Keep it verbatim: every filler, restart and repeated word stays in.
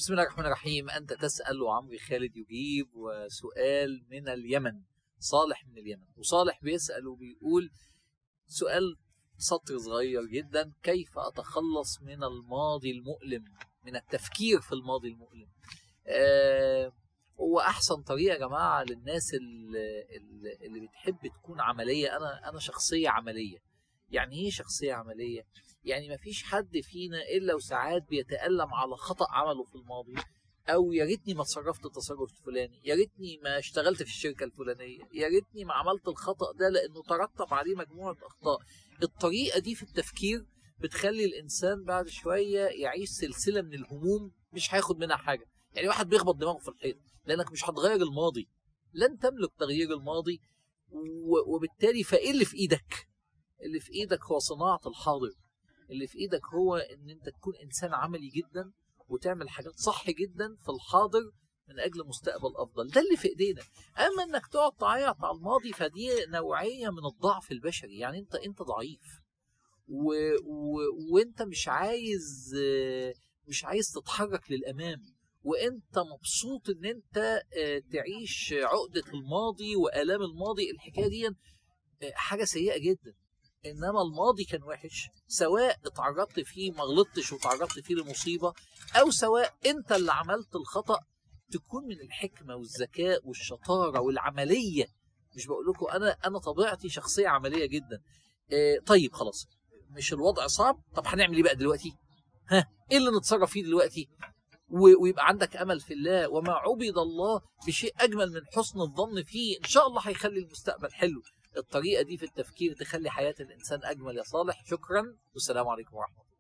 بسم الله الرحمن الرحيم. أنت تسأل وعمري خالد يجيب، وسؤال من اليمن، صالح من اليمن. وصالح بيسأل وبيقول سؤال سطر صغير جدا: كيف أتخلص من الماضي المؤلم، من التفكير في الماضي المؤلم؟ آه هو أحسن طريقة يا جماعة للناس اللي, اللي بتحب تكون عملية. أنا أنا شخصية عملية. يعني إيه شخصية عملية؟ يعني مفيش حد فينا إلا وساعات بيتألم على خطأ عمله في الماضي، أو يا ريتني ما اتصرفت التصرف الفلاني، يا ريتني ما اشتغلت في الشركة الفلانية، يا ريتني ما عملت الخطأ ده لأنه ترتب عليه مجموعة أخطاء. الطريقة دي في التفكير بتخلي الإنسان بعد شوية يعيش سلسلة من الهموم مش هياخد منها حاجة. يعني واحد بيخبط دماغه في الحيط لأنك مش هتغير الماضي، لن تملك تغيير الماضي، وبالتالي فإيه اللي في إيدك؟ اللي في إيدك هو صناعة الحاضر. اللي في إيدك هو إن أنت تكون إنسان عملي جدا وتعمل حاجات صح جدا في الحاضر من أجل مستقبل أفضل. ده اللي في إيدينا. أما إنك تقعد تعيط على الماضي فدي نوعية من الضعف البشري. يعني أنت أنت ضعيف و... و... وأنت مش عايز مش عايز تتحرك للأمام، وأنت مبسوط إن أنت تعيش عقدة الماضي وآلام الماضي. الحكاية دي حاجة سيئة جدا. إنما الماضي كان وحش، سواء اتعرضت فيه ما غلطتش وتعرضت فيه لمصيبة، أو سواء أنت اللي عملت الخطأ. تكون من الحكمة والذكاء والشطارة والعملية. مش بقول لكم أنا أنا طبيعتي شخصية عملية جدا. اه طيب خلاص، مش الوضع صعب، طب هنعمل إيه بقى دلوقتي؟ ها إيه اللي نتصرف فيه دلوقتي؟ ويبقى عندك أمل في الله. وما عبد الله بشيء أجمل من حسن الظن فيه. إن شاء الله هيخلي المستقبل حلو. الطريقة دي في التفكير تخلي حياة الإنسان أجمل يا صالح. شكرا والسلام عليكم ورحمة الله.